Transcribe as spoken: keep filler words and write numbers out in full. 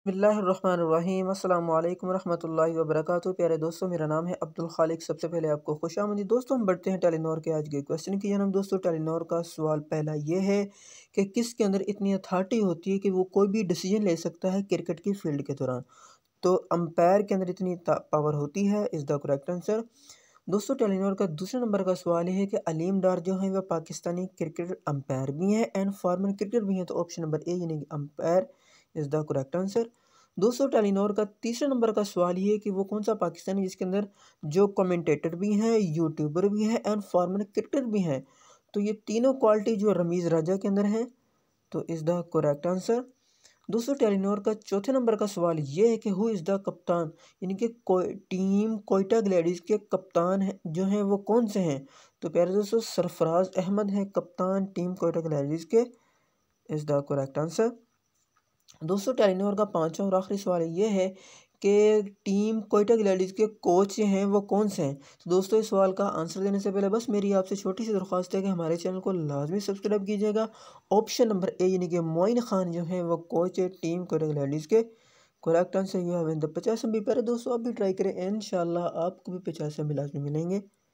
बिस्मिल्लाहिर्रहमानिर्रहीम अस्सलाम वालेकुम रहमतुल्लाहि व बरकातुहू। प्यारे दोस्तों, मेरा नाम है अब्दुल खालिक। सबसे पहले आपको खुशामदीद। दोस्तों, हम बढ़ते हैं टेलीनॉर के आज के क्वेश्चन की जानब। दोस्तों, टेलीनॉर का सवाल पहला ये है कि किसके अंदर इतनी अथॉरिटी होती है कि वो कोई भी डिसीजन ले सकता है क्रिकेट की फील्ड के दौरान। तो अंपायर के अंदर इतनी पावर होती है, इज़ द करेक्ट आंसर। दोस्तों, टेलीनॉर का दूसरे नंबर का सवाल है कि अलीम डार जो है वह पाकिस्तानी क्रिकेट अंपायर भी हैं एंड फॉर्मर क्रिकेटर भी हैं। तो ऑप्शन नंबर ए यानी कि umpire is the correct answer. दोस्तों, टेलीनॉर का तीसरे नंबर का सवाल ये है कि वो कौन सा पाकिस्तानी जिसके अंदर जो कमेंटेटर भी हैं, यूट्यूबर भी हैं एंड फॉर्मर क्रिकेटर भी हैं। तो ये तीनों क्वालिटी जो रमीज़ राजा के अंदर हैं, तो इज़ द करेक्ट आंसर। दोस्तों, टेलीनॉर का चौथे नंबर का सवाल ये है कि हु इज़ द कप्तान, यानी कि कोई टीम कोयटा ग्लैडीज के कप्तान है जो हैं वो कौन से हैं। तो प्यारे दोस्तों, सरफराज अहमद हैं कप्तान टीम कोयटा ग्लैडीज के, इज़ द करेक्ट आंसर। दोस्तों, टेलीनॉर का पांचवा और आखिरी सवाल ये है कि टीम कोयटा ग्लैडीज के कोच हैं वो कौन से हैं। तो दोस्तों, इस सवाल का आंसर देने से पहले बस मेरी आपसे छोटी सी दरख्वास्त है कि हमारे चैनल को लाजमी सब्सक्राइब कीजिएगा। ऑप्शन नंबर ए यानी कि मोइन खान जो है वो कोच है टीम कोयटा ग्लैडीज के, correct answer you have in the पचास एम बी। प्यारे दोस्तों, आप भी ट्राई करें, इंशाल्लाह आपको भी पचास एम बी लाजमी मिलेंगे।